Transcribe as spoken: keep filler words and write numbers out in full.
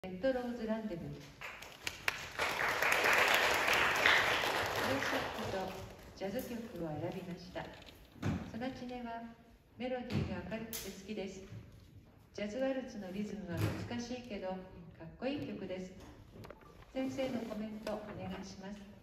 レッドローズランデブー。プレシャックとジャズ曲を選びました。ソナチネはメロディーが明るくて好きです。ジャズワルツのリズムは難しいけどかっこいい曲です。先生のコメントお願いします。